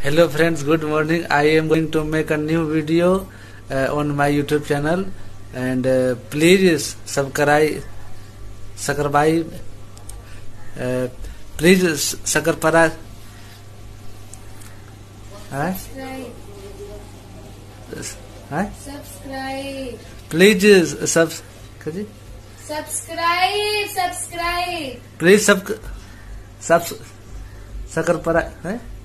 Hello friends, good morning. I am going to make a new video on my YouTube channel, and please subscribe, please sakrapara. Subscribe. Subscribe. Please Subscribe. please sakrapara.